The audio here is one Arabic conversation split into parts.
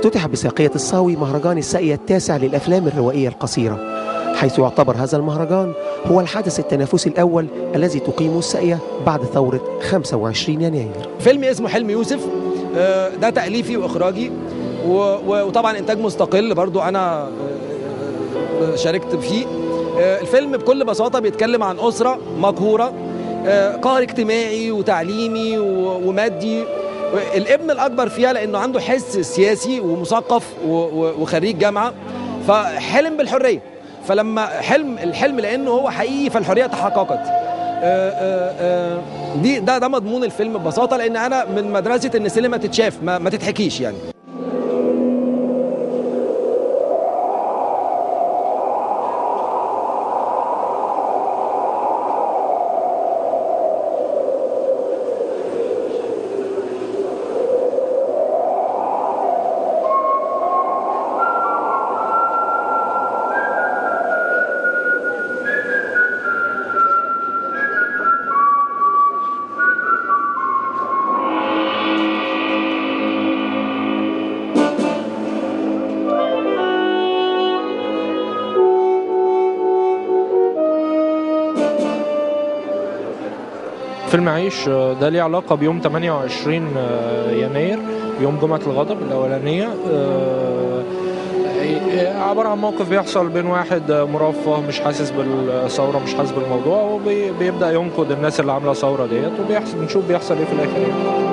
افتتح بساقية الصاوي مهرجان الساقية التاسع للأفلام الروائية القصيرة، حيث يعتبر هذا المهرجان هو الحدث التنافسي الأول الذي تقيمه الساقية بعد ثورة 25 يناير. فيلم اسمه حلم يوسف، ده تأليفي وإخراجي وطبعا إنتاج مستقل برضو أنا شاركت فيه. الفيلم بكل بساطة بيتكلم عن أسرة مقهورة، قهر اجتماعي وتعليمي ومادي. الابن الأكبر فيها لأنه عنده حس سياسي ومثقف وخريج جامعة، فحلم بالحرية. فلما الحلم لأنه هو حقيقي فالحرية تحققت. ده مضمون الفيلم ببساطة، لأن أنا من مدرسة إن السينما تتشاف ما تتحكيش يعني. فيلم عيش ده ليه علاقة بيوم 28 يناير، يوم جمعة الغضب الأولانية. عبارة عن موقف بيحصل بين واحد مرفه مش حاسس بالثورة، مش حاسس بالموضوع، وبيبدأ ينقد الناس اللي عاملة ثورة ديت، وبنشوف بيحصل ايه في الآخر.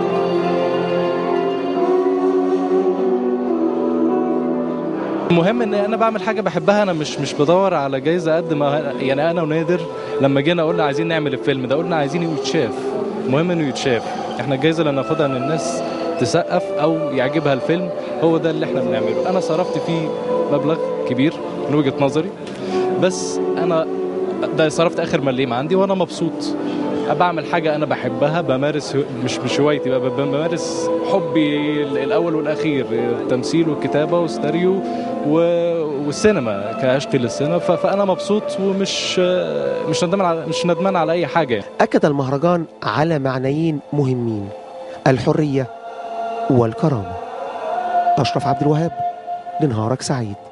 المهم ان انا بعمل حاجه بحبها، انا مش بدور على جايزه قد ما يعني انا ونادر لما جينا قلنا عايزين نعمل الفيلم ده قلنا عايزين يتشاف، المهم انه يتشاف. احنا الجايزه اللي هناخدها ان الناس تسقف او يعجبها الفيلم، هو ده اللي احنا بنعمله. انا صرفت فيه مبلغ كبير من وجهه نظري، بس انا ده صرفت اخر مليم عندي وانا مبسوط. بعمل حاجه انا بحبها، بمارس مش هوايتي، بمارس حبي الاول والاخير، التمثيل والكتابه والستاريو والسينما كعشقي للسينما. فانا مبسوط ومش مش ندمان على اي حاجه. أكد المهرجان على معنيين مهمين: الحرية والكرامة. أشرف عبد الوهاب، لنهارك سعيد.